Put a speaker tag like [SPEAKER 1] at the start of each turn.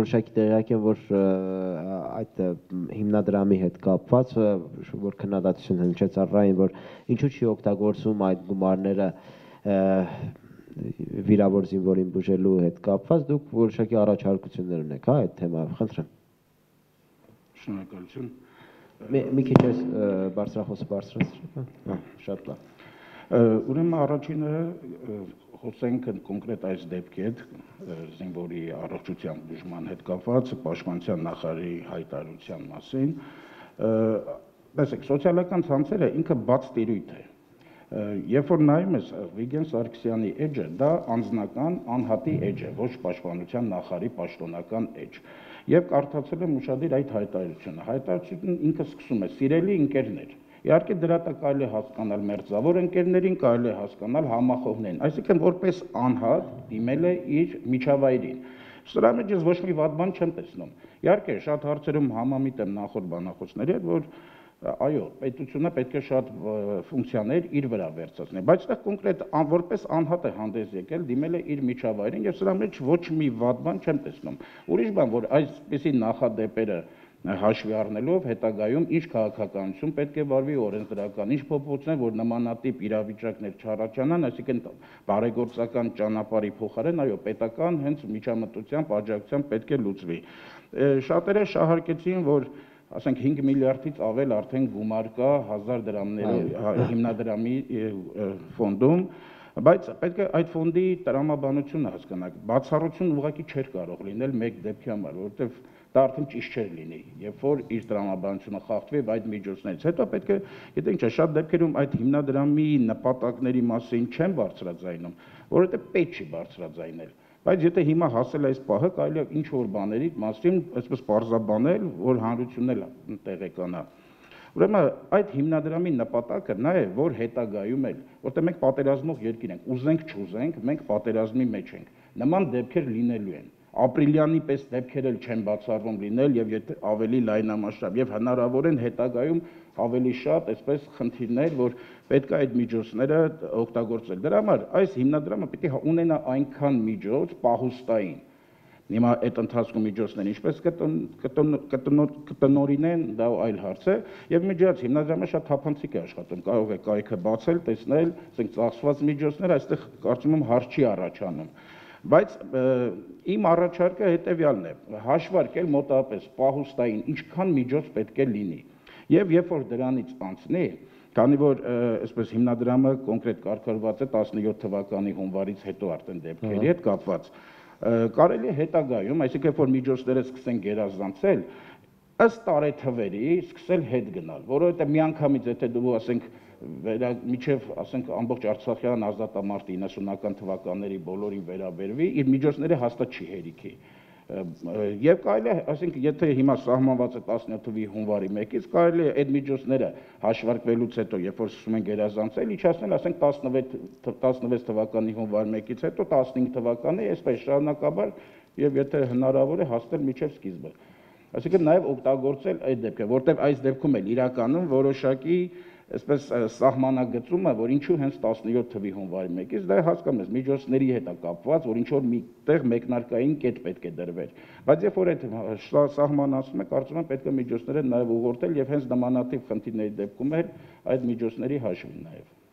[SPEAKER 1] որոշակի տեղյակ եմ, որ այդ հիմնադրամի հետ կապված որ քննադատություն հնչեց առայն, որ ինչու չի օգտագործում այդ գումարները վիրավոր զինվորին բուժելու հետ կապված, դուք որոշակի առաջարկություններ ունեք, հա, այդ թեմայով, խնդրեմ։
[SPEAKER 2] Շնորհակալություն։
[SPEAKER 1] Մի քիչ ես բարձրախոսը բարձրացրեք, հա, շատ լավ։
[SPEAKER 2] Ուրեմն առաջինը խոսենք կոնկրետ այս դեպքի հետ, զինվորի առողջության բուժման հետ կապված պաշտպանության նախարարի հայտարարության մասին։ Տեսեք, սոցիալական ցանցերը ինքը բաց տիրույթ է։ Երբ որ նայում ես Վիգեն Սարգսյանի էջը, դա անձնական անհատի էջ է, ոչ պաշտպանության նախարարի պաշտոնական էջ։ Եվ կարդացել եմ ուշադիր այդ հայտարարությունը։ Հայտարարությունը ինքը սկսում է սիրելի ընկերներ։ Իհարկե դրա տակ կարելի է հասկանալ մերձավոր ընկերներին, կարելի է հասկանալ համախոհներին, այսինքն որպես անհատ դիմել է իր միջավայրին։ Սրա մեջ ես ոչ մի վատ բան չեմ տեսնում։ Իհարկե շատ հարցերում համամիտ եմ նախորդ բանախոսների հետ, որ այո, պետությունը պետք է շատ ֆունկցիաներ իր վրա վերցնել, բայց այդտեղ կոնկրետ որպես անհատ է հանդես եկել, դիմել է իր միջավայրին եւ սրա մեջ ոչ մի վատ բան չեմ տեսնում։ Ուրիշ բան, որ այսպիսի նախադեպերը հաշվի առնելով հետագայում ինչ քաղաքականություն պետք է վարվի օրենսդրական, ինչ փոփոխություններ, որ նմանատիպ իրավիճակներ չառաջանան, այսինքն բարեգործական ճանապարհի փոխարեն, այո, պետական հենց միջամտությամբ, աջակցությամբ պետք է լուծվի։ Շատերը շահարկեցին, որ ասենք 5 միլիարդից ավել արդեն գումար կա 1000 դրամներով հիմնադրամի ֆոնդում, բայց պետք է այդ ֆոնդի տրամաբանությունը հասկանալ։ Բացառություն ուղղակի չէր կարող լինել մեկ դեպքի համար, որովհետև դա արդեն ճիշտ չէր լինի, երբ որ իր տրամաբանությունը խախտվի այդ միջոցներից։ Հետո պետք է, գիտենք չէ, շատ դեպքերում այդ հիմնադրամի նպատակների մասին չեն բարձրաձայնում, որովհետև պետք չի բարձրաձայնել։ Բայց եթե հիմա հասել է այս պահը, կարելի է ինչ-որ բաների մասին այսպես պարզաբանել, որ հանրությունն էլ տեղեկանա։ Ուրեմն այդ հիմնադրամի նպատակը նա է, որ հետագայում էլ, որտեղ մենք պատերազմող երկիր ենք, ուզենք չուզենք, մենք պատերազմի մեջ ենք։ Նման դեպքեր լինելու են։ Ապրիլյանի պես դեպքեր էլ չեն բացառվում լինել եւ եթե ավելի լայնամասշտաբ եւ հնարավոր են հետագայում ավելի շատ այսպես խնդիրներ, որ պետք է այդ միջոցները օգտագործել։ Դրա համար այս հիմնադրամը պիտի ունենա այնքան միջոց պահուստային։ Հիմա այդ ընթացքում միջոցներ ինչպես կտնօրինեն, դա այլ հարց է, եւ միջոց հիմնադրամը շատ թափանցիկ է աշխատում, կարող է կայքը բացել, տեսնել, ասենք ծախսված միջոցներ, այստեղ կարծում եմ հարց չի առաջանում։ Բայց իմ առաջարկը հետեւյալն է՝ հաշվարկել մոտավորապես պահուստային ինչքան միջոց պետք է լինի։ Եվ երբ որ դրանից անցնի, քանի որ այսպես հիմնադրամը կոնկրետ կարգավորված է 17 թվականի հունվարից հետո արդեն դեպքերի հետ կապված, կարելի է հետագայում, այսինքն երբ որ միջոցները սկսեն գերազանցել, ըստ տարեթվերի սկսել հետ գնալ, որովհետև միանգամից եթե դու ասենք միջև ասենք ամբողջ Արցախյան ազատամարտի 90-ական թվականների բոլորին վերաբերվի, իր միջոցները հաստատ չի հերիքի։ Եվ կարելի է, ասենք, եթե հիմա սահմանված է 17-ի հունվարի 1-ից, կարելի է այդ միջոցները հաշվարկվելուց հետո, երբ որ սկսում են գերազանցել, իջեցնել, ասենք 16 թվականի հունվար 1-ից հետո 15 թվականի, այսպես շարունակաբար, եւ եթե հնարավոր է հասնել մինչև սկիզբը։ Այսինքն նաև օգտագործել այդ դեպքը, որտեղ այս դեպքում էլ իրականում որոշակի այսպես սահմանագծումը, որ ինչու հենց 17 թվականի հունվարի 1-ից, դա հասկանում ես, միջոցների հետ է կապված, որ ինչ-որ միտեղ մեկնարկային կետ պետք է դրվեր։ Բայց երբ որ այդ սահմանացում է, կարծում եմ պետք է միջոցները նաև ուղղորդել եւ հենց նմանատիպ խնդիրների դեպքում էլ այդ միջոցների հաշվին նաև։